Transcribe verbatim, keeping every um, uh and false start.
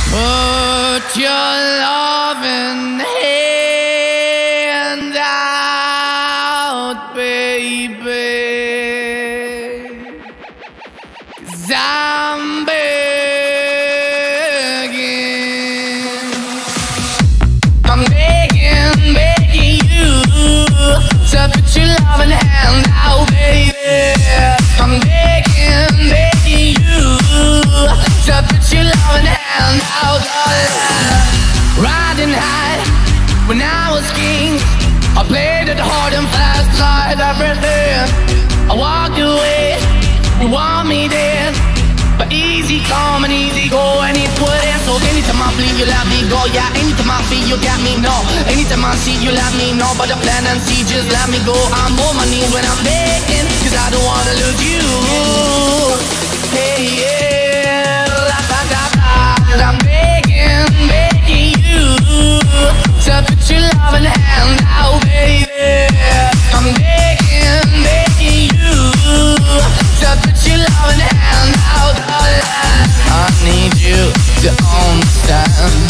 Put your loving hand out, baby, 'cause I'm begging, I'm begging, begging you to put your loving hand out, baby. I'm begging, begging you to put your loving hand out. Riding high when I was king, I played it hard and fast, tried everything. I walked away, you want me there, but easy come and easy go, and it wouldn't. So anytime I bleed, you let me go. Yeah, anytime I feel, you got me, no. Anytime I see, you let me know. But the plan and see, just let me go. I'm on my knees when I'm begging, 'cause I don't wanna lose you. Hey, yeah, la da da da. I'm begging, begging you to put your loving hand out, baby. I'm begging, begging you to put your loving hand out. I need you to understand.